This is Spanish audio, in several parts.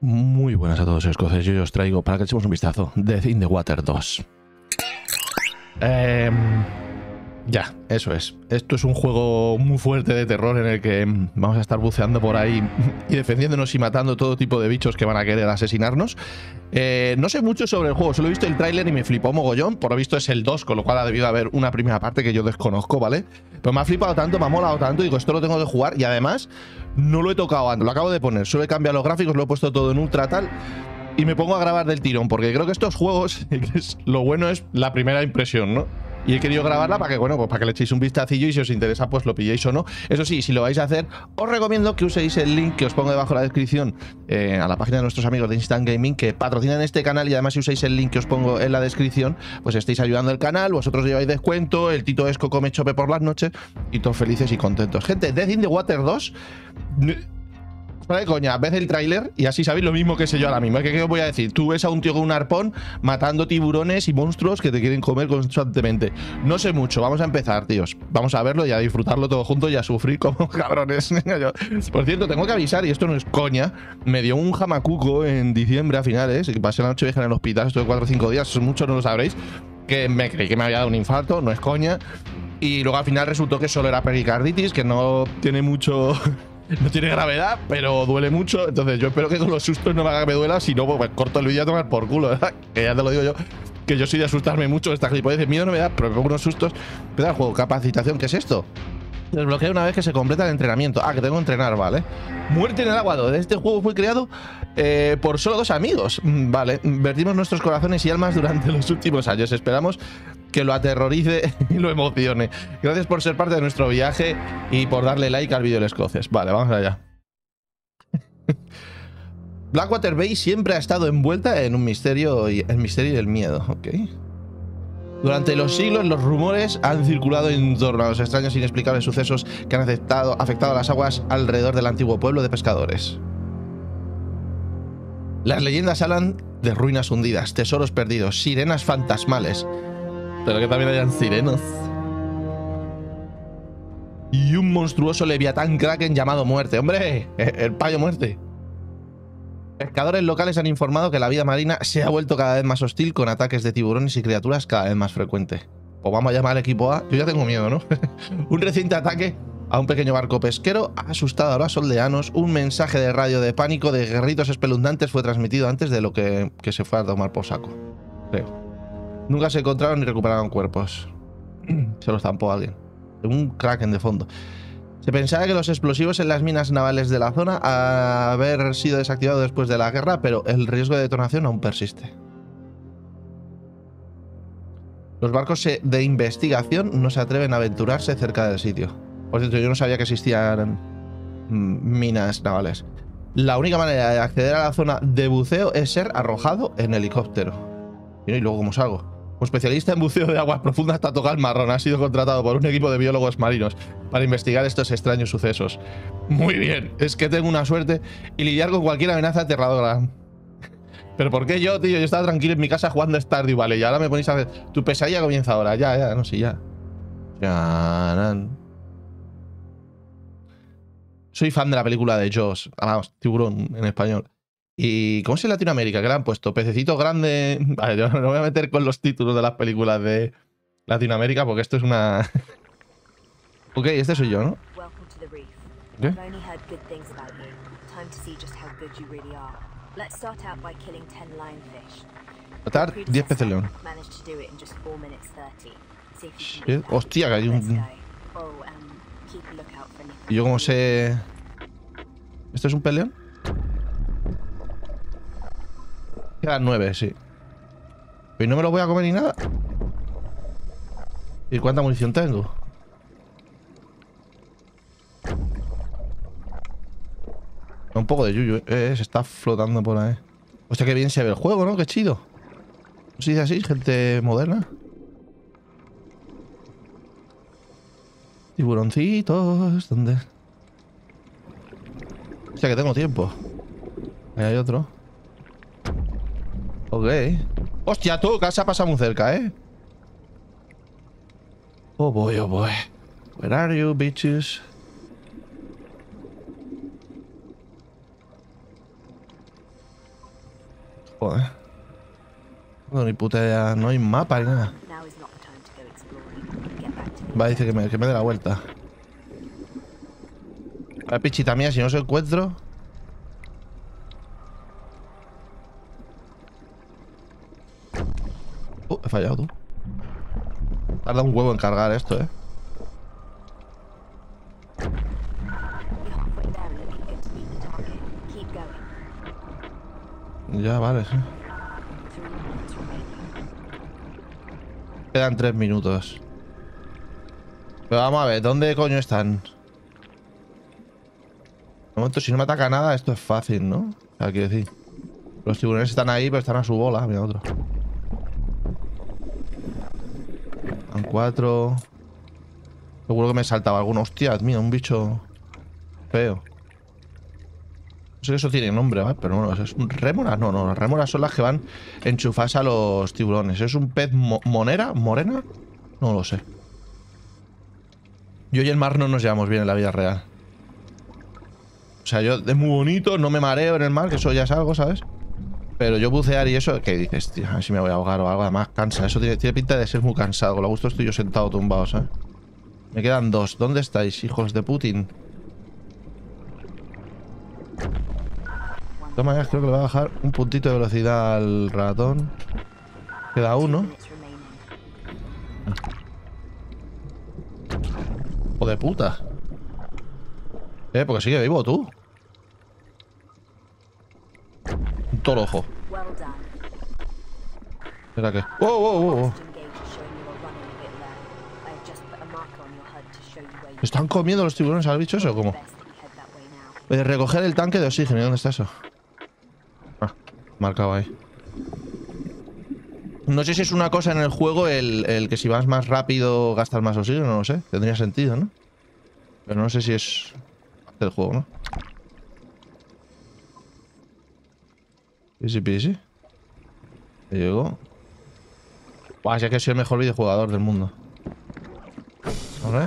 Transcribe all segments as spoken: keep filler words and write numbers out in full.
Muy buenas a todos, escoceses. Yo os traigo para que echemos un vistazo Death in the Water dos. Eh, ya, eso es. Esto es un juego muy fuerte de terror en el que vamos a estar buceando por ahí y defendiéndonos y matando todo tipo de bichos que van a querer asesinarnos. Eh, no sé mucho sobre el juego, solo he visto el tráiler y me flipó mogollón. Por lo visto es el dos, con lo cual ha debido haber una primera parte que yo desconozco, ¿vale? Pero me ha flipado tanto, me ha molado tanto, digo, esto lo tengo que jugar y además no lo he tocado antes, lo acabo de poner, solo he cambiado los gráficos, lo he puesto todo en ultra tal y me pongo a grabar del tirón, porque creo que estos juegos, lo bueno es la primera impresión, ¿no? Y he querido grabarla para que, bueno, pues para que le echéis un vistacillo y si os interesa, pues lo pilléis o no. Eso sí, si lo vais a hacer, os recomiendo que uséis el link que os pongo debajo de la descripción eh, a la página de nuestros amigos de Instant Gaming, que patrocinan este canal, y además si usáis el link que os pongo en la descripción, pues estáis ayudando al canal, vosotros lleváis descuento, el Tito Esco come chope por las noches y todos felices y contentos. Gente, Death in the Water dos... Fuera de coña, ves el tráiler y así sabéis lo mismo que sé yo ahora mismo. ¿Qué, ¿Qué os voy a decir? Tú ves a un tío con un arpón matando tiburones y monstruos que te quieren comer constantemente. No sé mucho, vamos a empezar, tíos. Vamos a verlo y a disfrutarlo todo juntos y a sufrir como cabrones. Por cierto, tengo que avisar, y esto no es coña, me dio un jamacuco en diciembre a finales, que pasé la noche vieja en el hospital, estuve cuatro o cinco días, eso muchos no lo sabréis, que me creí que me había dado un infarto, no es coña. Y luego al final resultó que solo era pericarditis, que no tiene mucho... No tiene gravedad, pero duele mucho. Entonces yo espero que con los sustos no me haga que me duela. Si no, pues corto el vídeo a tomar por culo, ¿verdad? Que ya te lo digo yo, que yo soy de asustarme mucho. Esta gilipollez, miedo no me da, pero me pongo unos sustos. Me da el juego. Capacitación, ¿qué es esto? Desbloquea una vez que se completa el entrenamiento. Ah, que tengo que entrenar, vale. Muerte en el agua dos. Este juego fue creado eh, por solo dos amigos. Vale, vertimos nuestros corazones y almas durante los últimos años. Esperamos que lo aterrorice y lo emocione. Gracias por ser parte de nuestro viaje y por darle like al vídeo del escoces. Vale, vamos allá. Blackwater Bay siempre ha estado envuelta en un misterio y el misterio y el miedo, ok. Durante los siglos, los rumores han circulado en torno a los extraños e inexplicables sucesos que han afectado, afectado a las aguas alrededor del antiguo pueblo de pescadores. Las leyendas hablan de ruinas hundidas, tesoros perdidos, sirenas fantasmales. Pero que también hayan sirenos. Y un monstruoso leviatán kraken llamado Muerte. ¡Hombre! El payo Muerte. Pescadores locales han informado que la vida marina se ha vuelto cada vez más hostil, con ataques de tiburones y criaturas cada vez más frecuentes. Pues vamos a llamar al equipo A. Yo ya tengo miedo, ¿no? Un reciente ataque a un pequeño barco pesquero ha asustado a los aldeanos. Un mensaje de radio de pánico de guerritos espeluznantes fue transmitido antes de lo que, que se fue a tomar por saco. Creo. Nunca se encontraron ni recuperaron cuerpos. Se los zampó alguien. Un kraken de fondo. Se pensaba que los explosivos en las minas navales de la zona haber sido desactivados después de la guerra, pero el riesgo de detonación aún persiste. Los barcos de investigación no se atreven a aventurarse cerca del sitio. Por cierto, yo no sabía que existían minas navales. La única manera de acceder a la zona de buceo es ser arrojado en helicóptero. Y luego, ¿cómo salgo? Un especialista en buceo de aguas profundas, Tato Galmarrón ha sido contratado por un equipo de biólogos marinos para investigar estos extraños sucesos. Muy bien, es que tengo una suerte y lidiar con cualquier amenaza aterradora. ¿Pero por qué yo, tío? Yo estaba tranquilo en mi casa jugando Stardew Valley y ahora me ponéis a hacer... Tu pesadilla comienza ahora, ya, ya, no sé, ya. ya Soy fan de la película de Jaws, vamos, tiburón en español. ¿Y cómo es en Latinoamérica? ¿Qué le han puesto? Pececito grande... Vale, yo no me voy a meter con los títulos de las películas de Latinoamérica porque esto es una... Ok, este soy yo, ¿no? ¿Qué? Matar diez peces león. ¿Qué? Hostia, que hay un... ¿Y yo cómo sé...? ¿Esto es un pez león? Quedan nueve, sí. Pero no me lo voy a comer ni nada. ¿Y cuánta munición tengo? Un poco de yuyu, eh, se está flotando por ahí. Hostia, qué bien se ve el juego, ¿no? Qué chido. ¿No se dice así? Gente moderna. Tiburoncitos, ¿dónde? Hostia, que tengo tiempo. Ahí hay otro. Ok. Hostia, tú, que se ha pasado muy cerca, ¿eh? Oh boy, oh boy. Where are you, bitches? Joder. No tengo ni puta idea. No hay mapa ni nada. Va, dice que me, que me dé la vuelta. La pichita mía, si no se encuentro. Uh, he fallado, tú. Tarda un huevo en cargar esto, eh. Ya, vale, sí. Quedan tres minutos. Pero vamos a ver, ¿dónde coño están? De momento, si no me ataca nada, esto es fácil, ¿no? O sea, quiero decir. Los tiburones están ahí, pero están a su bola. Mira otro. Están cuatro. Seguro que me saltaba alguno. Hostia, mira, un bicho feo. No sé si eso tiene nombre, ¿vale? Pero no, es un rémora. No, no, las rémoras son las que van enchufadas a los tiburones. ¿Es un pez mo monera? ¿Morena? No lo sé. Yo y el mar no nos llevamos bien en la vida real. O sea, yo es muy bonito, no me mareo en el mar, que eso ya es algo, ¿sabes? Pero yo bucear y eso, ¿qué dices, tío? A ver si me voy a ahogar o algo, además cansa. Eso tiene, tiene pinta de ser muy cansado. Con lo gusto estoy yo sentado tumbado, ¿sabes? Me quedan dos. ¿Dónde estáis, hijos de Putin? De todas maneras, creo que le voy a bajar un puntito de velocidad al ratón. Queda uno. ¡Hijo de puta! Eh, porque sigue vivo tú. Un toro ojo. Espera que. ¡Oh, oh, oh, oh! ¿Están comiendo los tiburones al bicho eso o cómo? Eh, recoger el tanque de oxígeno. ¿Dónde está eso? Ah, marcado ahí. No sé si es una cosa en el juego el, el que si vas más rápido gastas más oxígeno, no lo sé. Tendría sentido, ¿no? Pero no sé si es del juego, ¿no? Easy peasy. ¿Me llegó? Buah, ya que soy el mejor videojugador del mundo. ¿Vale?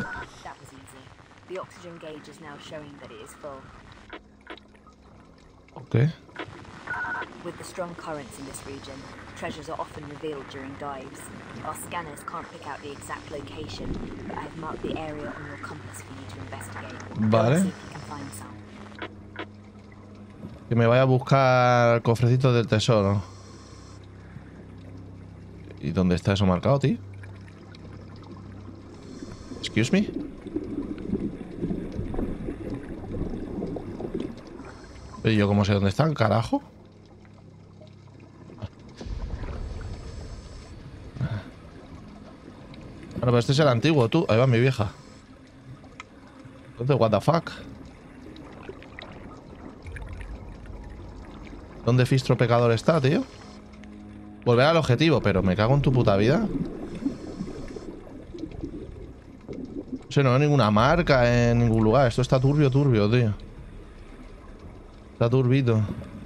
Ok. With the strong currents in this region, treasures are often revealed during dives. Our scanners can't pick out the exact location, but I've marked the area on your compass for you to investigate. Vale. See if you can find some. Que me vaya a buscar cofrecitos del tesoro. ¿Y dónde está eso marcado, tío? Excuse me. Pero yo cómo sé dónde están, carajo. Bueno, pero este es el antiguo, tú. Ahí va mi vieja. Entonces, what the fuck. ¿Dónde Fistro Pecador está, tío? Volver al objetivo, pero me cago en tu puta vida. No sé, no veo ninguna marca en ningún lugar. Esto está turbio, turbio, tío. Está turbito.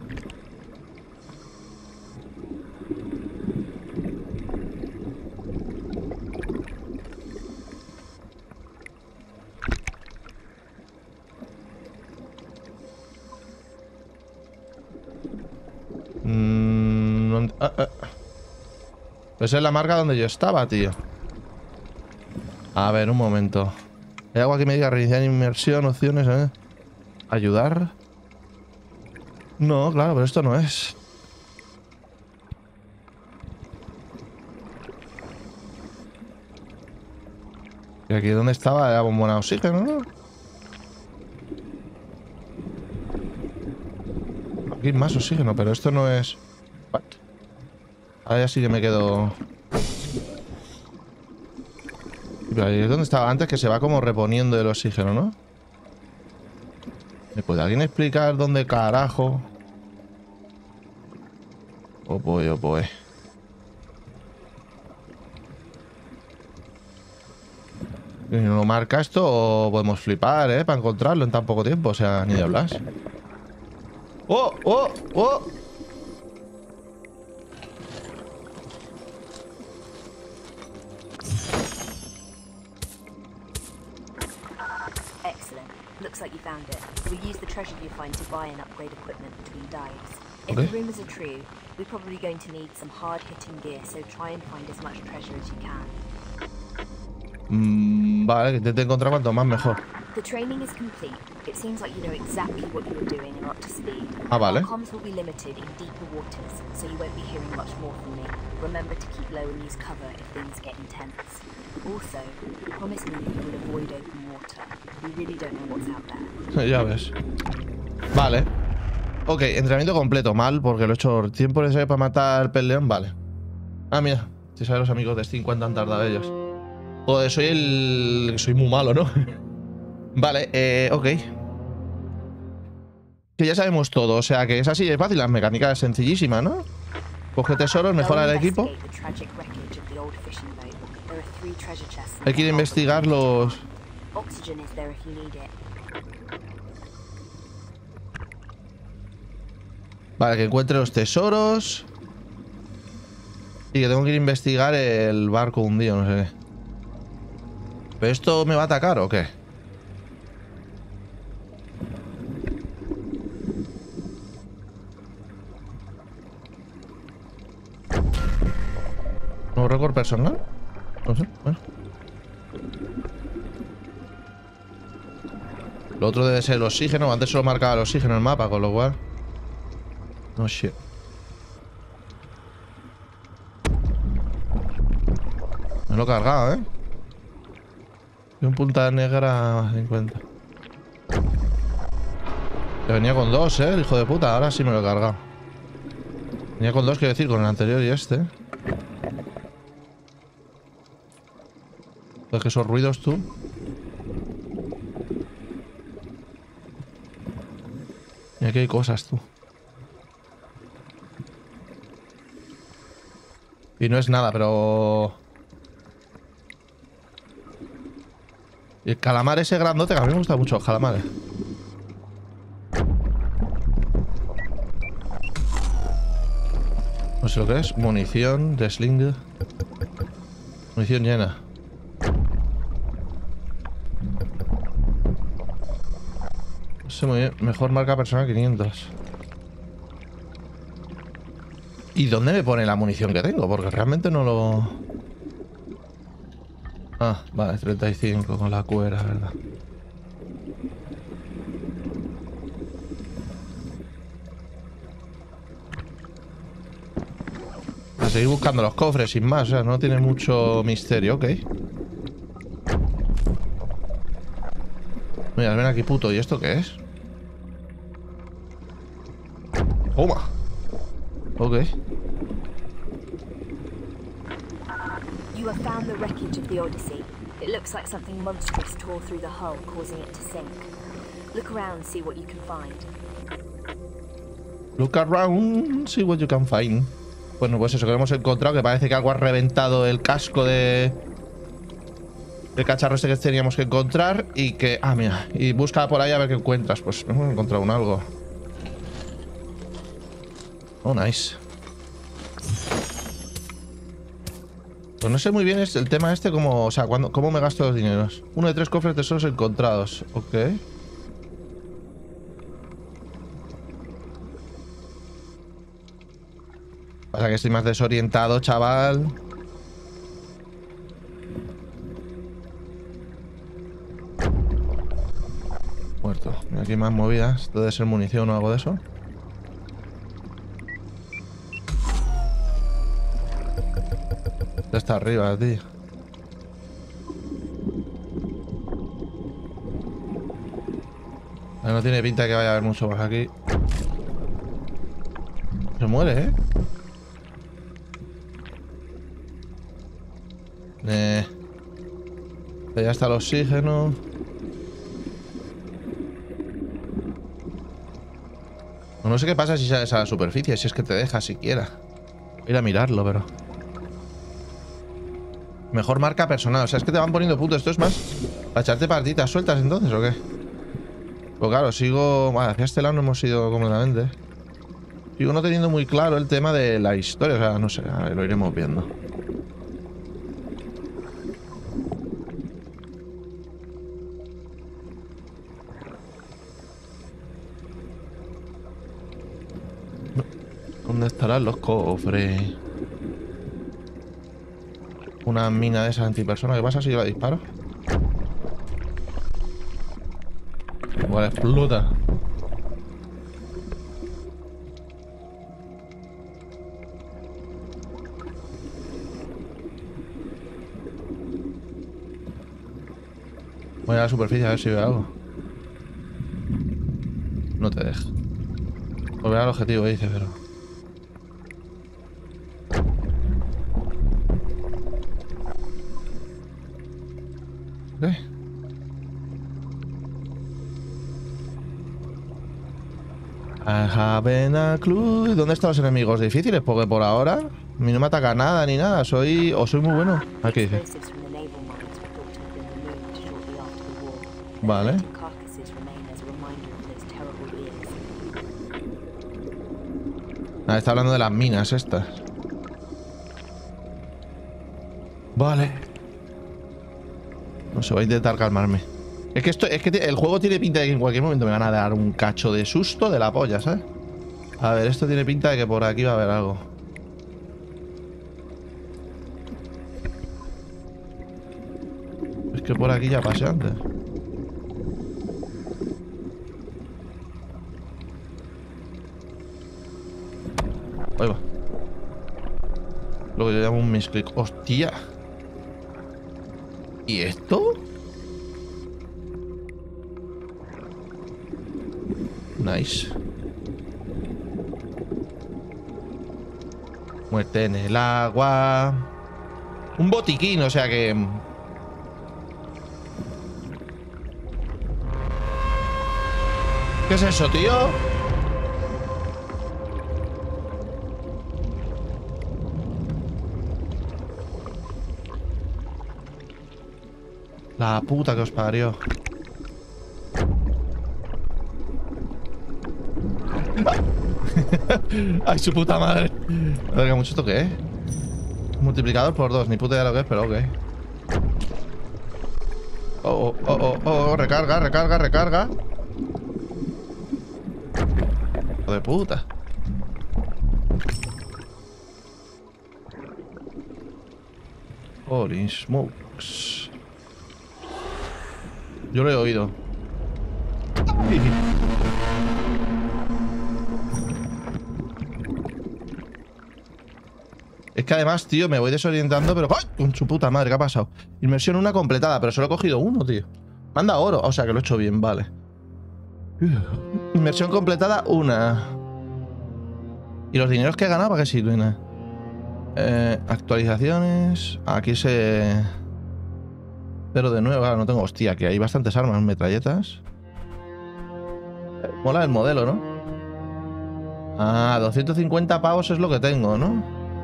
Mm, ah, ah. Esa es la marca donde yo estaba, tío. A ver, un momento. Hay algo que me diga reiniciar inmersión, opciones, ¿eh? Ayudar. No, claro, pero esto no es. Y aquí donde estaba era bombona de oxígeno, ¿no? Aquí hay más oxígeno, pero esto no es... What? Ahora ya sí que me quedo... Ahí es donde estaba antes, que se va como reponiendo el oxígeno, ¿no? ¿Me puede alguien explicar dónde carajo? Oh boy, oh boy. ¿Y no lo marca esto o podemos flipar, eh? Para encontrarlo en tan poco tiempo, o sea, ni de hablar. ¡Oh! ¡Oh! ¡Oh! Excellent. Looks like you found it. We use the treasure you find to buy and upgrade equipment between dives. If Okay. the rumors are true, we're probably going to need some hard-hitting gear, so try and find as much treasure as you can. Mm, vale, que intente encontrar cuanto más mejor. The training is complete. It seems like you know exactly what you were doing and are up to speed. Ah, vale. Our comms will be limited in deeper waters, so you won't be hearing much more from me. Remember to keep low and use cover if things get intense. Also, promise me that you will avoid open water. We really don't know what's out there. Ya ves. Vale. Ok, entrenamiento completo. Mal, porque lo he hecho tiempo necesario para matar al peleón. Vale. Ah, mira. Si sabes los amigos de Steam cuánto han tardado ellos. Joder, soy el... Soy muy malo, ¿no? Vale, eh, ok. Que ya sabemos todo, o sea que es así, es fácil, la mecánica es sencillísima, ¿no? Coge tesoros, mejora el equipo. Hay que ir a investigar los... Vale, que encuentre los tesoros. Y que tengo que ir a investigar el barco hundido, no sé qué. ¿Pero esto me va a atacar o qué? ¿Nuevo récord personal? No sé, bueno. Lo otro debe ser el oxígeno. Antes solo marcaba el oxígeno en el mapa, con lo cual... No shit. Me lo he cargado, ¿eh? Y un punta negra cincuenta. Que venía con dos, ¿eh? El hijo de puta. Ahora sí me lo he cargado. Venía con dos, quiero decir, con el anterior y este. Pues que esos ruidos, tú. Y aquí hay cosas, tú. Y no es nada, pero... Y el calamar ese grandote, que a mí me gustan mucho los calamares. No sé lo que es. Munición de sling. Munición llena. No sé muy bien. Mejor marca personal quinientos. ¿Y dónde me pone la munición que tengo? Porque realmente no lo... Ah, vale, treinta y cinco con la cuera, ¿verdad? A seguir buscando los cofres sin más, o sea, no tiene mucho misterio, ok. Mira, ven aquí, puto, ¿y esto qué es? Toma. Ok. You have found the wreckage of the Odyssey. It looks like something monstrous tore through the hull, causing it to sink. Look around, see what you can find. Look around, see what you can find. Bueno, pues eso que hemos encontrado, que parece que algo ha reventado el casco de... El cacharro este que teníamos que encontrar y que... Ah, mira, y busca por ahí a ver qué encuentras. Pues hemos encontrado un algo. Oh, nice. Pues no sé muy bien el tema este como... O sea, cuando, cómo me gasto los dineros. Uno de tres cofres de tesoros encontrados. Ok. Pasa que estoy más desorientado, chaval. Muerto. Mira, aquí hay más movidas. Debe ser munición o algo de eso. Ya está arriba, tío. No tiene pinta de que vaya a haber mucho más aquí. Se muere, ¿eh? Eh. Ya está el oxígeno. No sé qué pasa si sales a la superficie, si es que te deja siquiera. Voy a ir a mirarlo, pero... Mejor marca personal. O sea, es que te van poniendo puntos. Esto es más para echarte partiditas sueltas entonces, ¿o qué? Pues claro, sigo... Vale, hacia este lado no hemos ido completamente. Sigo no teniendo muy claro el tema de la historia. O sea, no sé, a ver, lo iremos viendo. ¿Dónde estarán los cofres? Una mina de esas antipersona. ¿Qué pasa si yo la disparo? Igual explota. Voy a la superficie a ver si veo algo. No te deja. Volver al objetivo, dice, pero... ¿Qué? I have a clue. ¿Dónde están los enemigos difíciles? Porque por ahora a mí no me ataca nada ni nada. Soy... o soy muy bueno. ¿A qué dice? Vale. Ah, está hablando de las minas estas. Vale. No sé, voy a intentar calmarme. Es que esto, es que el juego tiene pinta de que en cualquier momento me van a dar un cacho de susto de la polla, ¿sabes? A ver, esto tiene pinta de que por aquí va a haber algo. Es que por aquí ya pasé antes. Ahí va. Lo que yo llamo un misclick. ¡Hostia! ¿Y esto? Nice. Muerte en el agua. Un botiquín, o sea que... ¿Qué es eso, tío? La puta que os parió. Ay, su puta madre. Verga, mucho esto que es. Multiplicador por dos, ni puta idea lo que es, pero ok. Oh, oh, oh, oh, oh, recarga, recarga, recarga. Hijo de puta. Holy smokes. Yo lo he oído. Es que además, tío, me voy desorientando, pero... ¡ay! Con su puta madre, ¿qué ha pasado? Inmersión una completada, pero solo he cogido uno, tío. Manda oro, o sea que lo he hecho bien, vale. Inmersión completada, una. ¿Y los dineros que he ganado para qué sirven? Eh, actualizaciones... Aquí se... Pero de nuevo, claro, no tengo... Hostia, que hay bastantes armas, metralletas. Mola el modelo, ¿no? Ah, doscientos cincuenta pavos es lo que tengo, ¿no?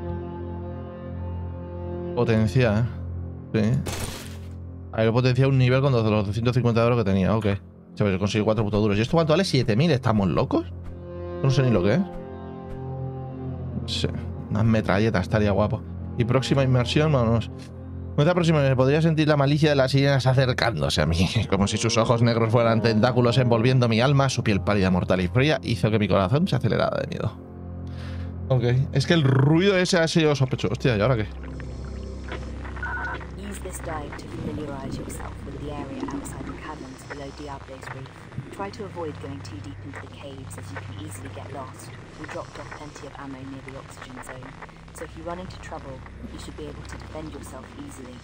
Potenciar. Sí. Hay que potenciar un nivel con los doscientos cincuenta euros que tenía, ok. Se me consigue cuatro putos duros. ¿Y esto cuánto vale? siete mil, ¿estamos locos? No sé ni lo que es. Sí. Unas metralletas, estaría guapo. Y próxima inmersión, vámonos. Nuestra próxima vez podría sentir la malicia de las sirenas acercándose a mí, como si sus ojos negros fueran tentáculos envolviendo mi alma. Su piel pálida, mortal y fría hizo que mi corazón se acelerara de miedo. Ok, es que el ruido ese ha sido sospechoso. Hostia, ¿y ahora qué? Use this dive to familiarize yourself with the area outside the caverns below Diablo's Reef. Try to avoid going too deep into the caves as you can easily get lost. We dropped off plenty of ammo near the oxygen zone, so if you run into trouble, you should be able to defend yourself easily.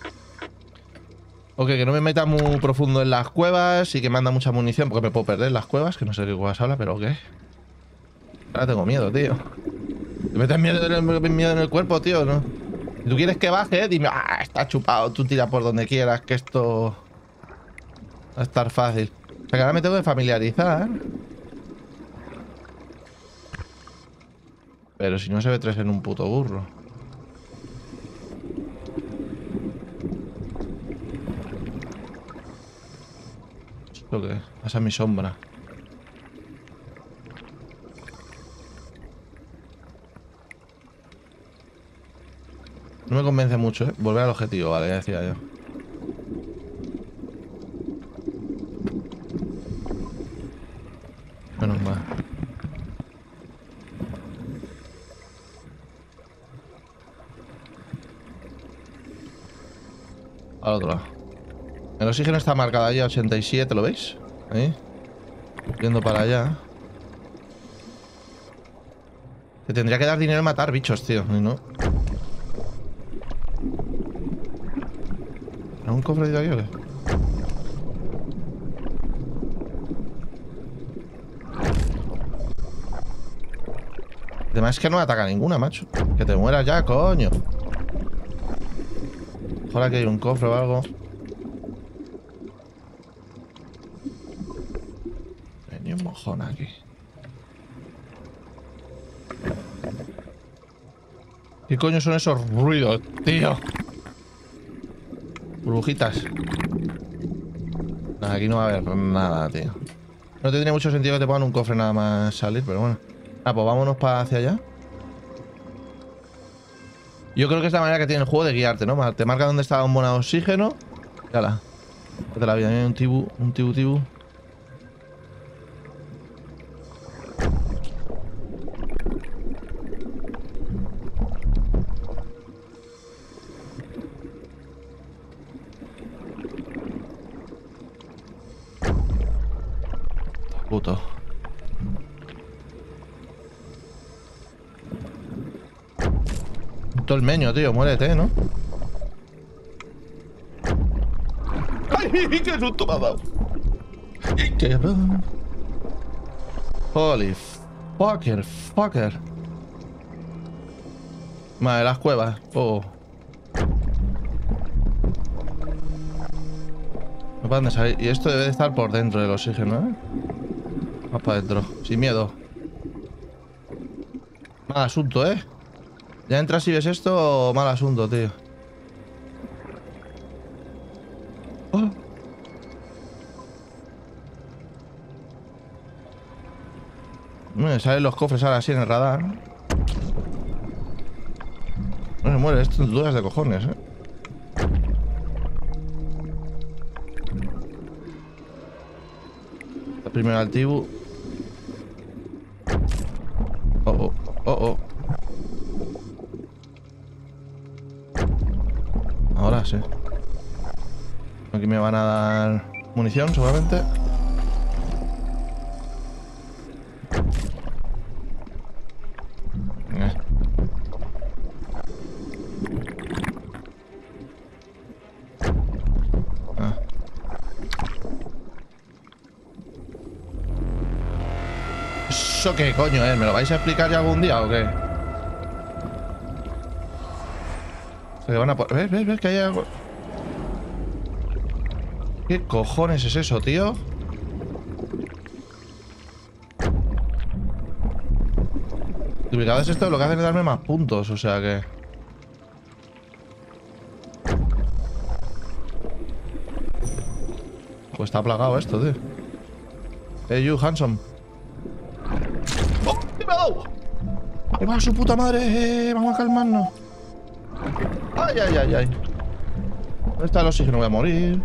Ok, que no me meta muy profundo en las cuevas y que me anda mucha munición porque me puedo perder en las cuevas, que no sé de qué cuevas habla, pero ok. Ahora tengo miedo, tío. ¿Te metes miedo en el, miedo en el cuerpo, tío? ¿No? Si tú quieres que baje, dime, ah, está chupado, tú tira por donde quieras, que esto va a estar fácil. O sea que ahora me tengo que familiarizar. Pero si no se ve tres en un puto burro. ¿Esto qué es? Esa es mi sombra. No me convence mucho, ¿eh? Volver al objetivo, vale, ya decía yo. Menos mal. Al otro lado. El oxígeno está marcado ahí a ochenta y siete, ¿lo veis? Ahí. Yendo para allá. Te tendría que dar dinero en matar bichos, tío. ¿Y no? ¿Hay un cofre de ahí o qué? Además es que no me ataca ninguna, macho. Que te mueras ya, coño. Ojalá que hay un cofre o algo. Ni un mojón aquí. ¿Qué coño son esos ruidos, tío? Burbujitas. Nah, aquí no va a haber nada, tío. No tendría mucho sentido que te pongan un cofre nada más salir, pero bueno. Ah, pues vámonos para hacia allá. Yo creo que es la manera que tiene el juego de guiarte, ¿no? Te marca dónde está un bono de oxígeno. Yala. Te la vida, ¿eh? Un tibu, un tibu tibu. Puto. Todo el meño, tío, muérete, ¿no? ¡Ay, qué susto me ha dado! ¡Qué cabrón! Holy fucker, fucker. Madre, las cuevas. Oh. No paran de salir. Y esto debe de estar por dentro del oxígeno, ¿eh? Más para adentro, sin miedo. Mal asunto, ¿eh? Ya entras y ves esto, mal asunto, tío. Oh. Me salen los cofres ahora así en el radar. No se muere, esto dudas de cojones, ¿eh? Primero al tibu. Oh, oh, oh, oh. Ahora sí. Aquí me van a dar munición, seguramente. Eh. Ah. ¿Eso qué coño es? ¿Me lo vais a explicar ya algún día o qué? Se van a por... ¿Ves? ¿Ves? ¿Ves que hay algo? ¿Qué cojones es eso, tío? Duplicados esto lo que hacen es darme más puntos, o sea que... Pues está plagado esto, tío. Hey, you, handsome. ¡Oh! ¡Me ha dado! ¡Me va a su puta madre! Eh, vamos a calmarnos. ¡Ay, ay, ay, ay! ¿Dónde está el oxígeno? Voy a morir.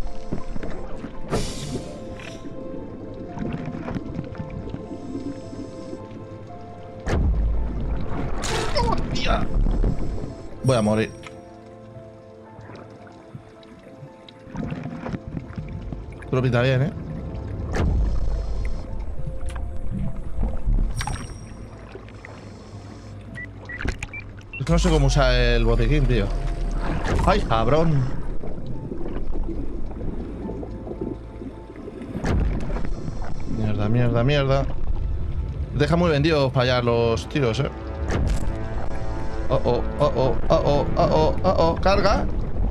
¡Hostia! Voy a morir. Tú lo pinta bien, ¿eh? Es que no sé cómo usar el botiquín, tío. ¡Ay, cabrón! Mierda, mierda, mierda. Deja muy vendidos para allá los tiros, eh. Oh, oh, oh, oh, oh, oh, oh, oh, oh, carga.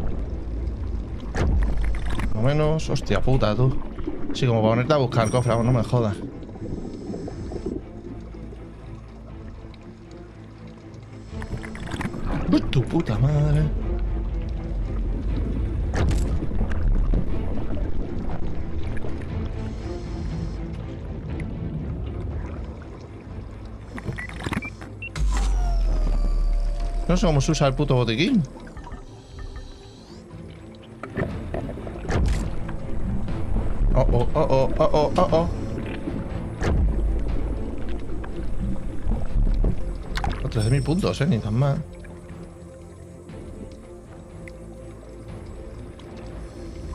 Por lo menos, hostia puta, tú. Sí, como para ponerte a buscar cofre, no me jodas. ¡Uy, tu puta madre! No sé cómo se usa el puto botiquín. Oh, oh, oh, oh, oh, oh, oh, oh. trece mil puntos, eh, ni tan mal.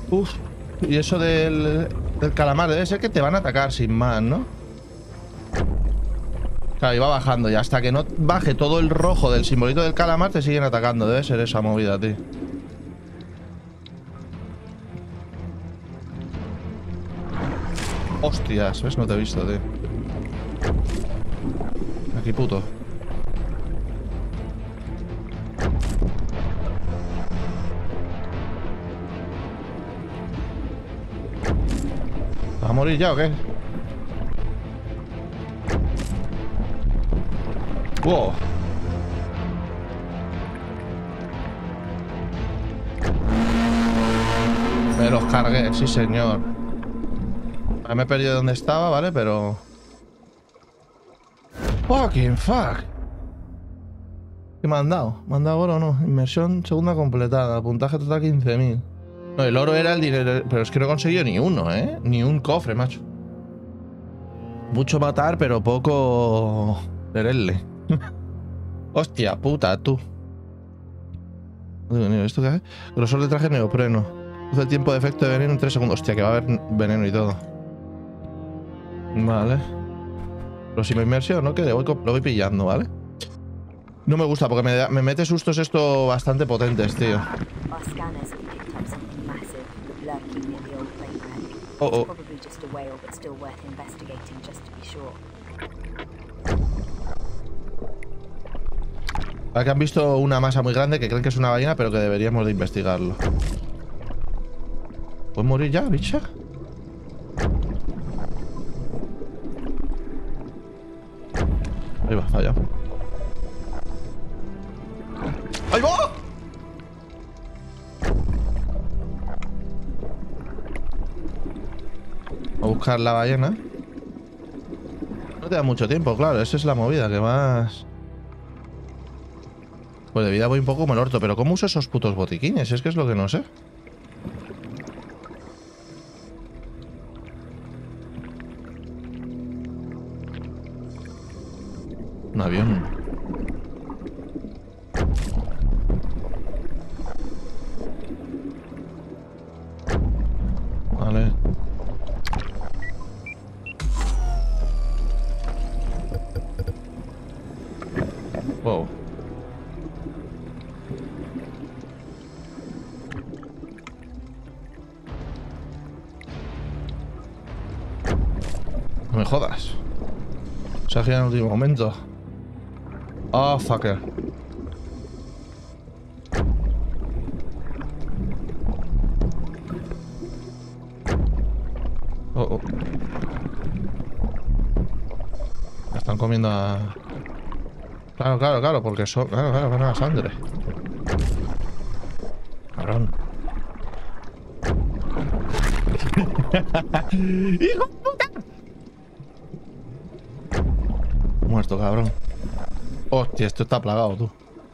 Uf. Y eso del, del calamar debe ser que te van a atacar sin más, ¿no? Claro, y va bajando. Y hasta que no baje todo el rojo del simbolito del calamar, te siguen atacando. Debe ser esa movida, tío. Hostias, ¿ves? No te he visto, tío. Aquí, puto. ¿Va a morir ya o qué? ¡Wow! Me los cargué, sí señor. Me he perdido donde estaba, ¿vale? Pero... Fucking fuck. ¿Qué me han dado? ¿Me han dado oro o no? Inmersión segunda completada. Puntaje total quince mil. No, el oro era el dinero... Pero es que no he conseguido ni uno, ¿eh? Ni un cofre, macho. Mucho matar, pero poco... Verle. Hostia puta, tú. ¿Esto qué hace? Grosor de traje neopreno. Hace el tiempo de efecto de veneno en tres segundos. Hostia, que va a haber veneno y todo. Vale. Próxima inmersión, ¿no? Que lo voy, lo voy pillando, ¿vale? No me gusta porque me, da, me mete sustos esto bastante potentes, tío. Oh, oh. Vale, que han visto una masa muy grande que creen que es una ballena, pero que deberíamos de investigarlo. ¿Puedes morir ya, bicha? Ahí va, falla. ¡Ahí va! A buscar la ballena. No te da mucho tiempo, claro. Esa es la movida, que más... Pues de vida voy un poco como el orto. Pero ¿cómo uso esos putos botiquines? Es que es lo que no sé. Un avión. Vale. Wow. No me jodas. Se ha girado en el último momento. Oh, fucker. Oh, oh. La están comiendo a... Claro, claro, claro, porque son... Claro, claro, van a la sangre. Cabrón. ¡Hijo de puta! Muerto, cabrón. Hostia, esto está plagado, tú.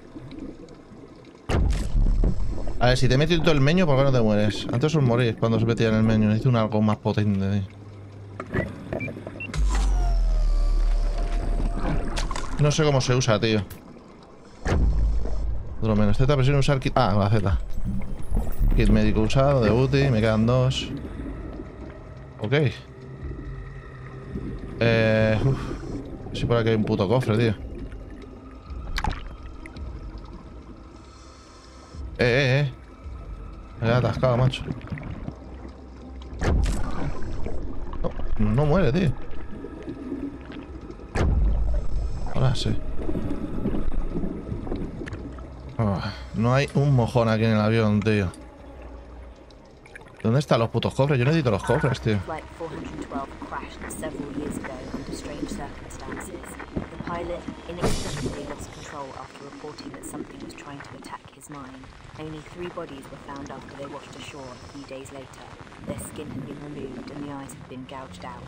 A ver, si te metes todo el meño, ¿por qué no te mueres? Antes os morís cuando se metía en el meño. Necesito un algo más potente, tío. No sé cómo se usa, tío. Por lo menos, Z presión usar kit... Ah, la Z. Kit médico usado, de U T I, me quedan dos. Ok. Eh... Uf. Sí, por aquí hay un puto cofre, tío. Eh, eh, eh. Me he atascado, macho. No, no muere, tío. Ahora sí. Oh, no hay un mojón aquí en el avión, tío. ¿Dónde están los putos cofres? Yo necesito los cofres, tío. Pilot inexplicably lost control after reporting that something was trying to attack his mine. Only three bodies were found after they washed ashore a few days later. Their skin had been removed and the eyes had been gouged out.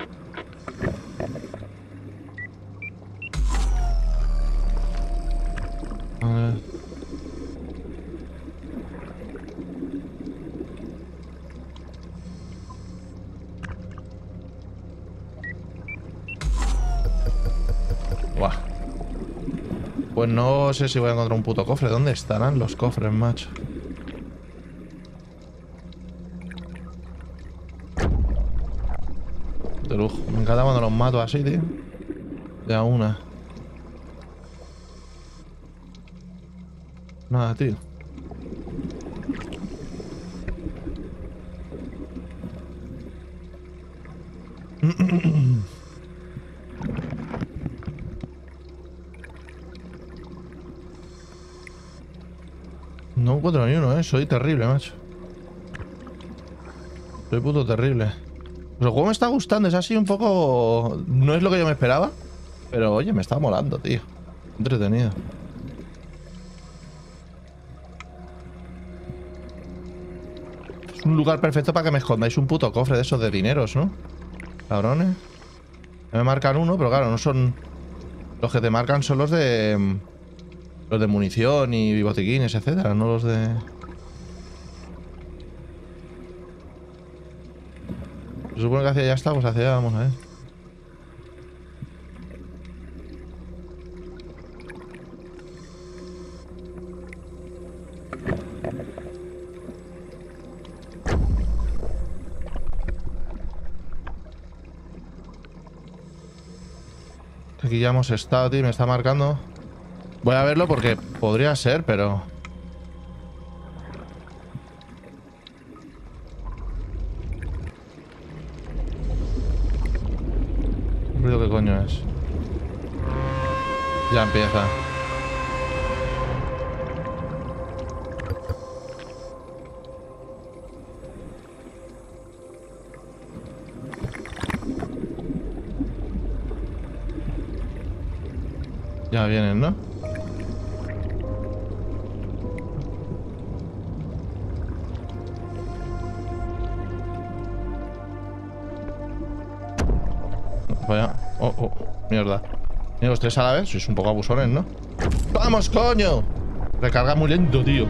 Uh. Pues no sé si voy a encontrar un puto cofre. ¿Dónde estarán los cofres, macho? Qué lujo. Me encanta cuando los mato así, tío. De a una. Nada, tío. No encuentro ni uno, eh. Soy terrible, macho. Soy puto terrible. Pues el juego me está gustando, es así un poco... No es lo que yo me esperaba. Pero oye, me está molando, tío. Entretenido. Es un lugar perfecto para que me escondáis un puto cofre de esos de dineros, ¿no? Cabrones. Me marcan uno, pero claro, no son... Los que te marcan son los de... Los de munición y botiquines, etcétera, no los de... Se supone que hacia allá está, pues hacia allá vamos a ver. Aquí ya hemos estado, tío, me está marcando. Voy a verlo porque podría ser, pero... ¿Qué ruido qué coño es? Ya empieza. Ya vienen, ¿no? Vaya. Oh, oh. Mierda. Mira, los tres a la vez. Sois un poco abusones, ¿no? ¡Vamos, coño! Recarga muy lento, tío.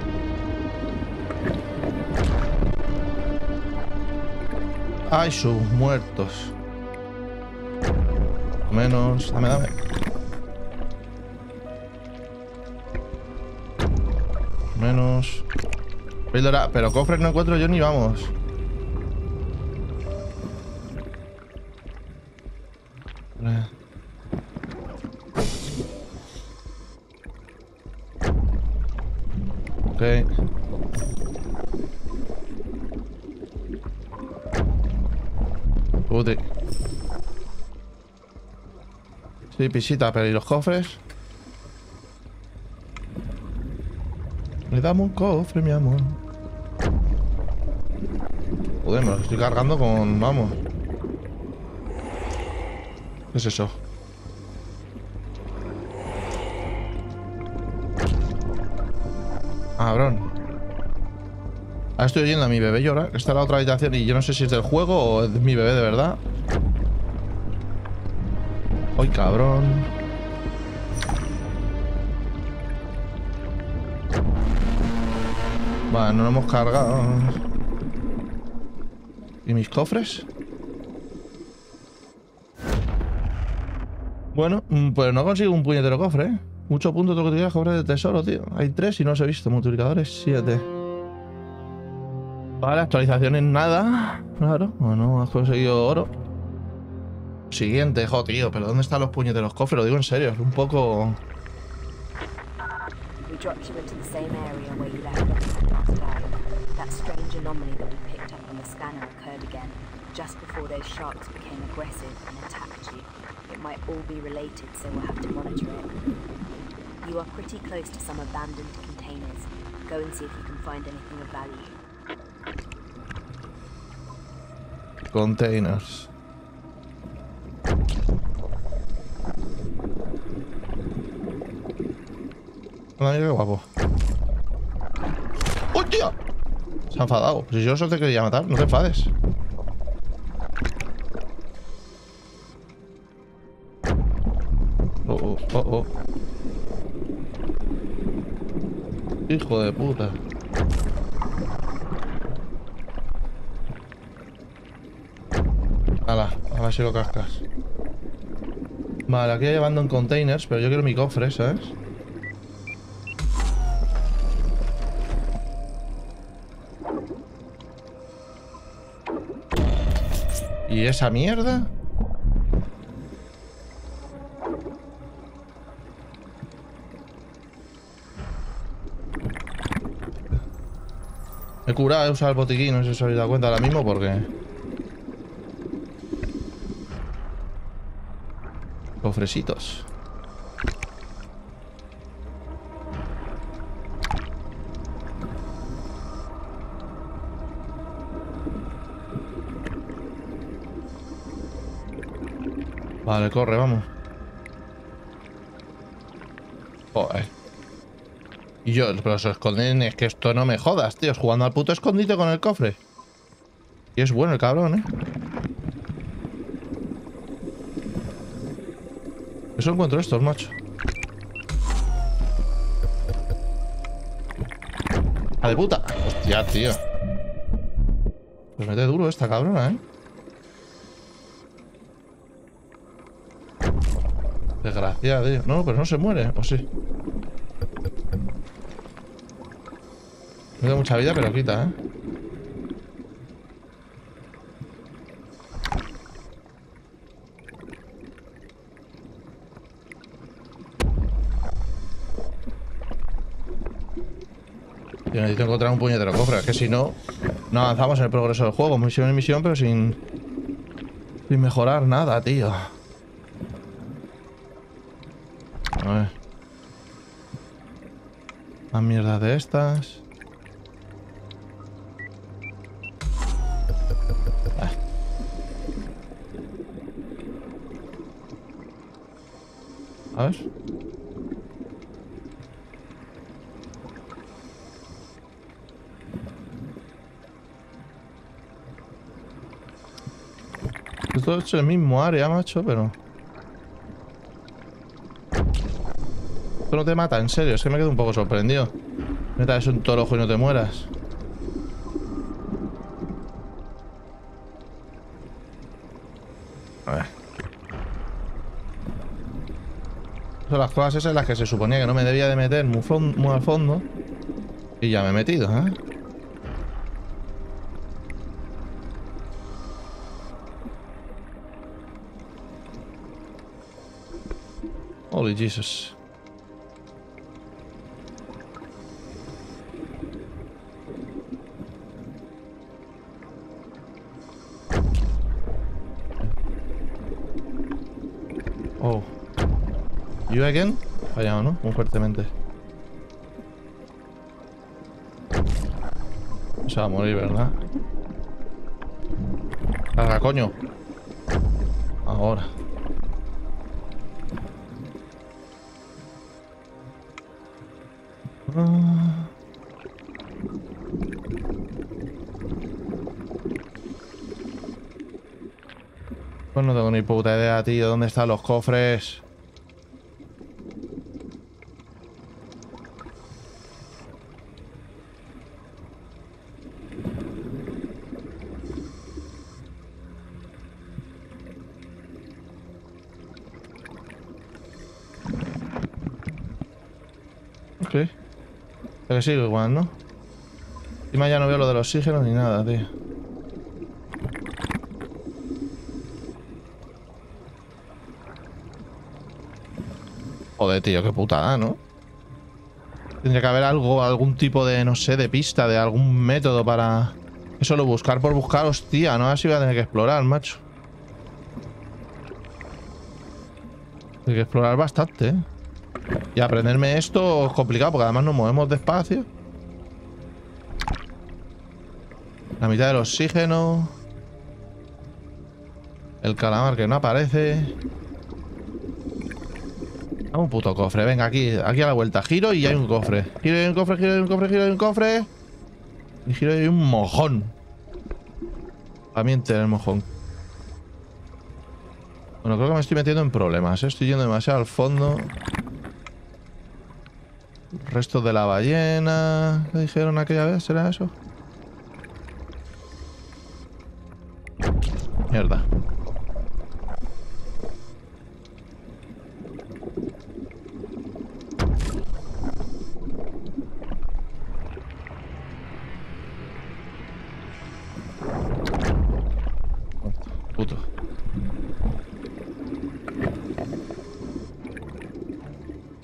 Ay, sus muertos. Menos. Dame, dame. Menos. Píldora. Pero cofres no encuentro yo ni vamos. Ok. Puti. Sí, pisita, pero ¿y los cofres? Le damos un cofre, mi amor. Joder, me lo estoy cargando con... Vamos. ¿Qué es eso? Cabrón. Ahora estoy oyendo a mi bebé llorar. Esta es la otra habitación y yo no sé si es del juego o es mi bebé de verdad. ¡Ay, cabrón! Vale, no lo hemos cargado. ¿Y mis cofres? Bueno, pues no consigo un puñetero cofre, ¿eh? Mucho punto tengo que tirar cofres de tesoro, tío. Hay tres y no os he visto. Multiplicadores, siete. Vale, actualizaciones nada. Claro, bueno, has conseguido oro. Siguiente, jo, tío, pero ¿dónde están los puñeteros cofres? Lo digo en serio, es un poco... You are pretty close to some abandoned containers. Go and see if you can find anything of value. Containers. Ay, qué guapo. ¡Hostia! Se ha enfadado. Si yo solo te quería matar, no te enfades. Oh, oh, oh, oh. Hijo de puta. Hala, a ver si lo cascas. Vale, aquí hay llevando en containers, pero yo quiero mi cofre, ¿sabes? ¿Y esa mierda? Me he curado, he usado el botiquín, no sé si os habéis dado cuenta ahora mismo porque... Cofrecitos. Vale, corre, vamos. Joder. Y yo, pero se esconden, es que esto no me jodas, tío. Jugando al puto escondite con el cofre. Y es bueno el cabrón, ¿eh? Eso encuentro estos, macho. ¡Ah, de puta! Hostia, tío. Pues mete duro esta cabrona, ¿eh? Desgraciada, tío. No, pero no se muere, ¿o sí? Me da mucha vida, pero quita, ¿eh? Yo necesito encontrar un puñetero cofre, es que si no, no avanzamos en el progreso del juego. Misión en misión, pero sin... Sin mejorar nada, tío. A ver. Más mierda de estas. Ah. A ver. Esto es el mismo área, macho, pero... Esto no te mata, en serio, es que me quedo un poco sorprendido. Meta eso en todo el ojo y no te mueras. A ver. Son las cosas esas en las que se suponía que no me debía de meter muy, muy al fondo. Y ya me he metido, ¿eh? Holy Jesus. Oh. You again? Fallado, ¿no? Muy fuertemente. Se va a morir, ¿verdad? Carga, coño. Ahora. Ah. Pues no tengo ni puta idea, tío. ¿Dónde están los cofres? Ok. Pero que sigo igual, ¿no? Encima ya no veo lo del oxígeno ni nada, tío. Joder, tío, qué putada, ¿no? Tendría que haber algo, algún tipo de, no sé, de pista, de algún método para... Eso lo buscar por buscar, hostia, ¿no? Así voy a tener que explorar, macho. Hay que explorar bastante, ¿eh? Y aprenderme esto es complicado, porque además nos movemos despacio. La mitad del oxígeno. El calamar que no aparece. Un puto cofre, venga, aquí, aquí a la vuelta. Giro y hay un cofre. Giro y hay un cofre, giro y hay un cofre, giro y hay un cofre. Y giro y hay un mojón. También tener mojón. Bueno, creo que me estoy metiendo en problemas, ¿eh? Estoy yendo demasiado al fondo. Restos de la ballena. ¿Qué dijeron aquella vez? ¿Será eso? Mierda.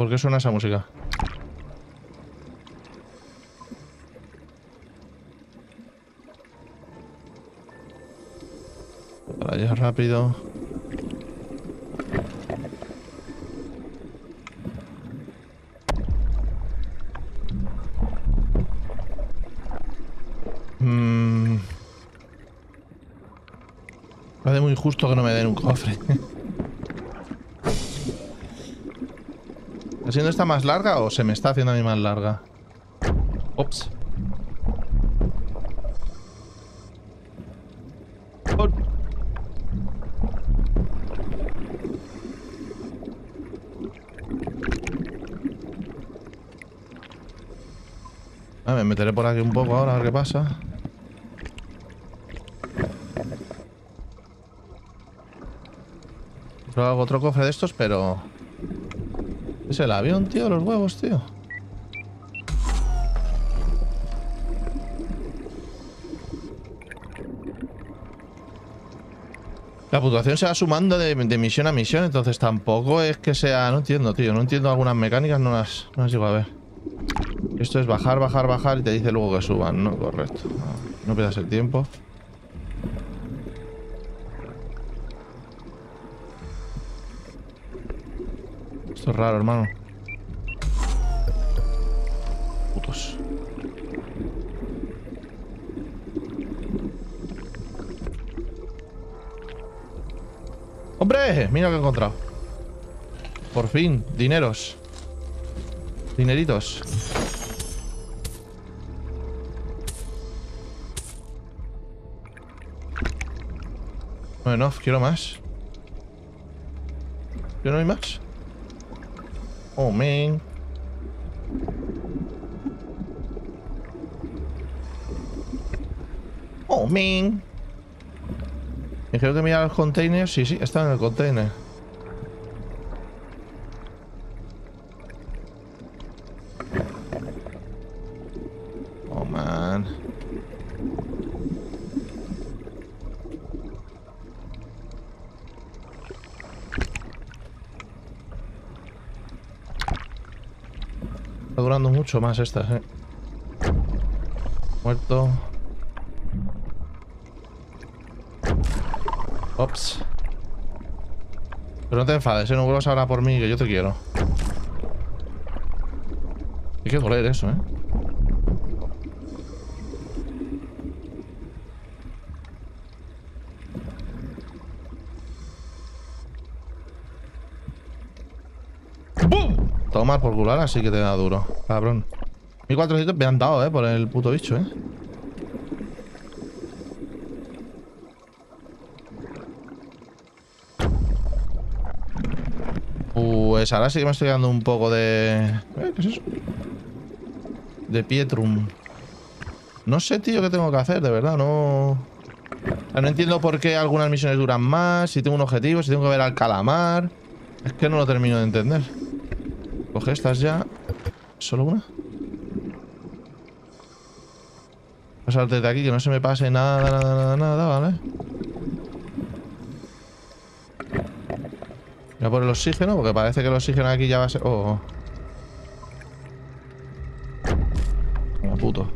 ¿Por qué suena esa música? Para allá rápido. Mmm... Parece muy justo que no me den un cofre. ¿Está siendo esta más larga o se me está haciendo a mí más larga? Ops. Oh. Ah, me meteré por aquí un poco ahora a ver qué pasa. Yo hago otro cofre de estos, pero... Es el avión, tío, los huevos, tío. La puntuación se va sumando de, de misión a misión, entonces tampoco es que sea... No entiendo, tío, no entiendo algunas mecánicas, no las, no las llego a ver. Esto es bajar, bajar, bajar y te dice luego que suban, ¿no? Correcto. No, no pierdas el tiempo. Esto es raro, hermano. Putos. ¡Hombre! Mira lo que he encontrado. Por fin, dineros. Dineritos. Bueno, quiero más. ¿Yo no hay más? Oh, man. Oh, man. Me creo que mirar los containers. Sí, sí, está en el container. Oh, man. Está durando mucho más estas, eh. Muerto. Ops. Pero no te enfades, ¿eh? No vuelvas ahora por mí, que yo te quiero. Hay que doler eso, ¿eh? ¡Bum! Toma por cular, así que te da duro, cabrón. mil cuatrocientos me han dado, ¿eh? Por el puto bicho, ¿eh? Pues ahora sí que me estoy dando un poco de... ¿Eh? ¿Qué es eso? De Pietrum. No sé, tío, qué tengo que hacer, de verdad, no... No entiendo por qué algunas misiones duran más, si tengo un objetivo, si tengo que ver al calamar. Es que no lo termino de entender. Coge estas ya. ¿Solo una? Pasarte de aquí, que no se me pase nada, nada, nada, nada, ¿vale? Voy a por el oxígeno, porque parece que el oxígeno aquí ya va a ser... Oh. Como puto.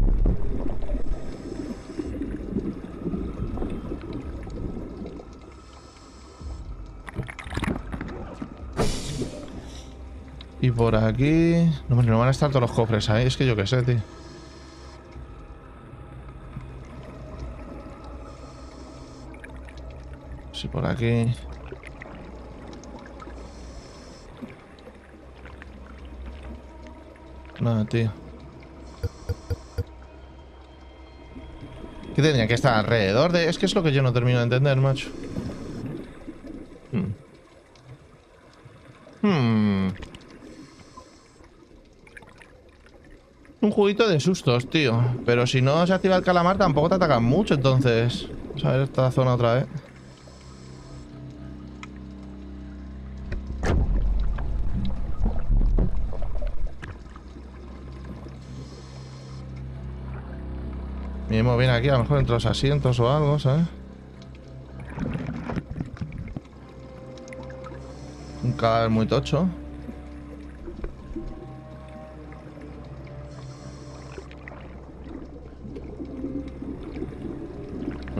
Y por aquí... No, no van a estar todos los cofres ahí, es que yo qué sé, tío. Sí, por aquí... Nada, tío. ¿Qué tendría que estar alrededor de...? Es que es lo que yo no termino de entender, macho. Hmm. Hmm. Un juguito de sustos, tío. Pero si no se activa el calamar tampoco te atacan mucho, entonces... Vamos a ver esta zona otra vez. Miremos bien aquí, a lo mejor entre los asientos o algo, ¿sabes? Un cadáver muy tocho.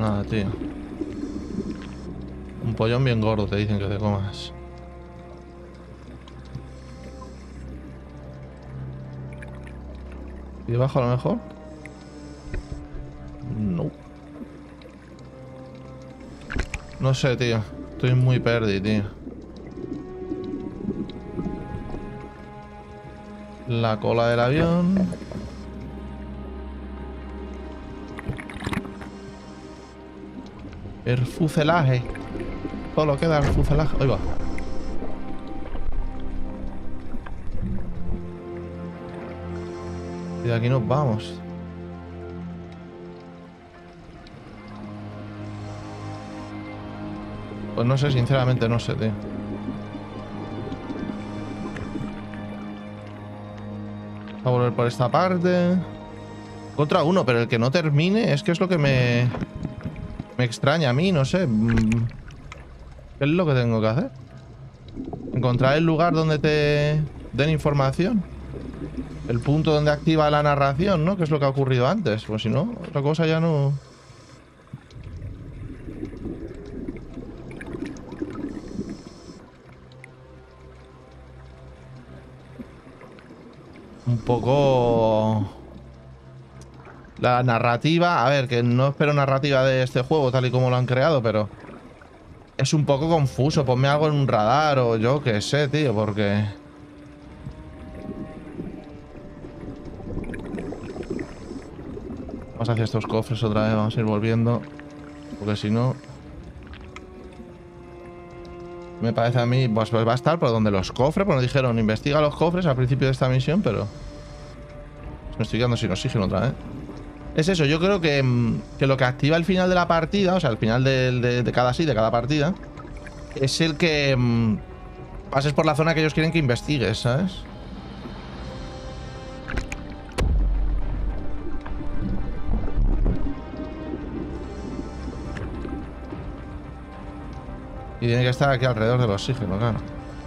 Nada, tío. Un pollón bien gordo te dicen que te comas. ¿Y debajo a lo mejor? No. No sé, tío. Estoy muy perdido, tío. La cola del avión. El fuselaje. Solo queda el fuselaje. Ahí va. Y de aquí nos vamos. Pues no sé, sinceramente no sé, tío. A volver por esta parte. Contra uno, pero el que no termine es que es lo que me... Me extraña a mí, no sé. ¿Qué es lo que tengo que hacer? Encontrar el lugar donde te den información. El punto donde activa la narración, ¿no? Que es lo que ha ocurrido antes. Pues si no, otra cosa ya no... Un poco... La narrativa... A ver, que no espero narrativa de este juego tal y como lo han creado, pero... Es un poco confuso. Ponme algo en un radar o yo qué sé, tío, porque... Vamos hacia estos cofres otra vez, vamos a ir volviendo. Porque si no... Me parece a mí... Pues, pues va a estar por donde los cofres. Pues nos dijeron, investiga los cofres al principio de esta misión, pero... Me estoy quedando sin oxígeno otra vez. Es eso, yo creo que, que lo que activa el final de la partida, o sea, el final de, de, de cada sí, de cada partida, es el que mmm, pases por la zona que ellos quieren que investigues, ¿sabes? Y tiene que estar aquí alrededor del oxígeno, claro.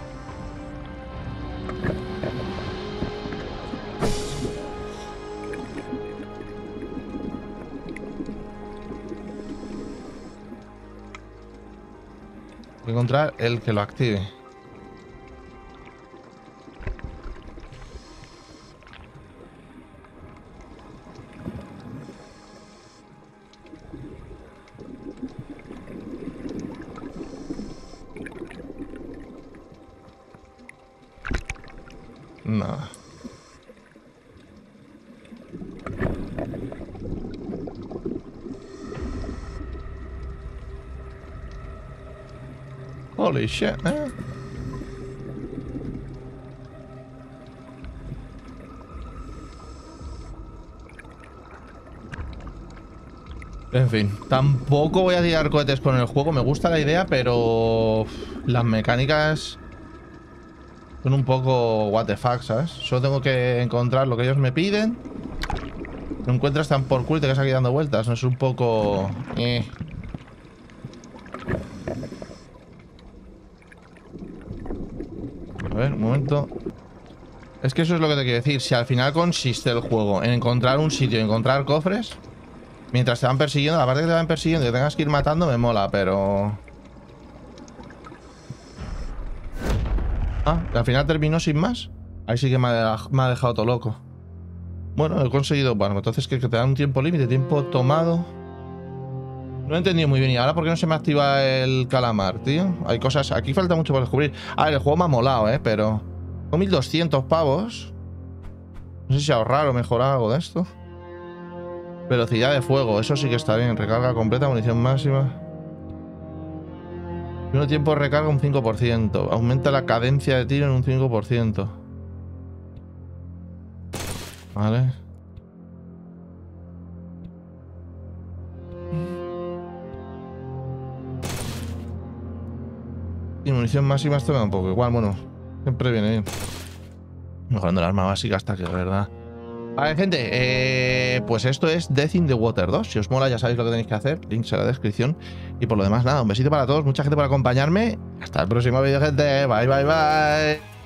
Encontrar el que lo active. Nada. Holy shit, eh. En fin, tampoco voy a tirar cohetes con el juego. Me gusta la idea, pero las mecánicas son un poco what the fuck, ¿sabes? Solo tengo que encontrar lo que ellos me piden. No encuentras tan por culo y te quedas aquí dando vueltas. No es un poco... Eh. A ver, un momento. Es que eso es lo que te quiero decir. Si al final consiste el juego en encontrar un sitio, encontrar cofres, mientras te van persiguiendo, la parte que te van persiguiendo y que tengas que ir matando me mola, pero... Ah, al final terminó sin más. Ahí sí que me ha, me ha dejado todo loco. Bueno, he conseguido... Bueno, entonces que, que te dan un tiempo límite, tiempo tomado. No he entendido muy bien. ¿Y ahora por qué no se me activa el calamar, tío? Hay cosas... Aquí falta mucho por descubrir. A ver, el juego me ha molado, ¿eh? Pero... Con mil doscientos pavos. No sé si ahorrar o mejorar algo de esto. Velocidad de fuego. Eso sí que está bien. Recarga completa, munición máxima. Mismo tiempo de recarga un cinco por ciento. Aumenta la cadencia de tiro en un cinco por ciento. Vale. Y munición máxima esto me da un poco igual. Bueno, siempre viene bien. Mejorando el arma básica hasta que, de verdad. Vale, gente, eh, pues esto es Death in the Water dos. Si os mola ya sabéis lo que tenéis que hacer. Links en la descripción. Y por lo demás, nada, un besito para todos. Mucha gente por acompañarme. Hasta el próximo vídeo, gente. Bye, bye, bye.